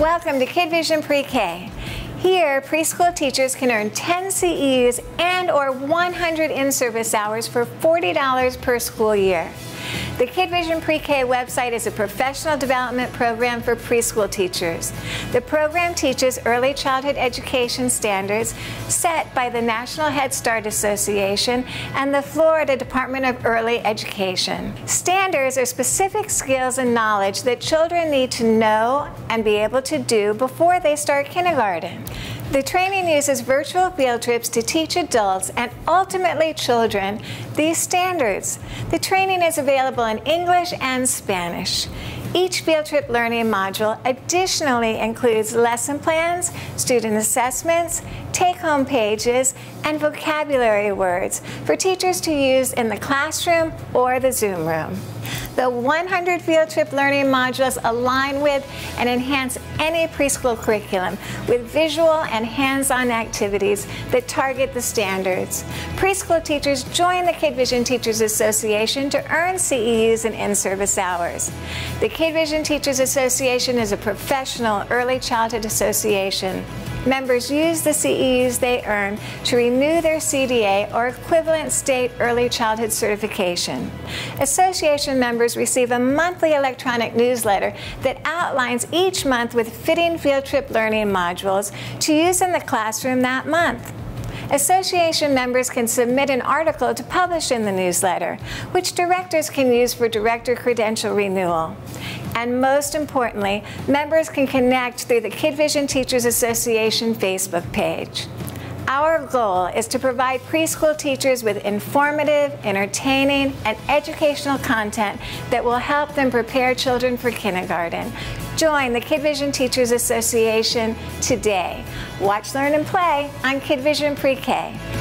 Welcome to KidVision Pre-K. Here, preschool teachers can earn 10 CEUs and/or 100 in-service hours for $40 per school year. The KidVision Pre-K website is a professional development program for preschool teachers. The program teaches early childhood education standards set by the National Head Start Association and the Florida Department of Early Education. Standards are specific skills and knowledge that children need to know and be able to do before they start kindergarten. The training uses virtual field trips to teach adults and ultimately children these standards. The training is available in English and Spanish. Each field trip learning module additionally includes lesson plans, student assessments, take-home pages, and vocabulary words for teachers to use in the classroom or the Zoom room. The 100 field trip learning modules align with and enhance any preschool curriculum with visual and hands-on activities that target the standards. Preschool teachers join the KidVision Teachers Association to earn CEUs and in-service hours. The KidVision Teachers Association is a professional early childhood association. Members use the CEUs they earn to renew their CDA or equivalent state early childhood certification. Association members receive a monthly electronic newsletter that outlines each month with fitting field trip learning modules to use in the classroom that month. Association members can submit an article to publish in the newsletter, which directors can use for director credential renewal. And most importantly, members can connect through the KidVision Teachers Association Facebook page. Our goal is to provide preschool teachers with informative, entertaining, and educational content that will help them prepare children for kindergarten. Join the KidVision Teachers Association today. Watch, learn, and play on KidVision Pre-K.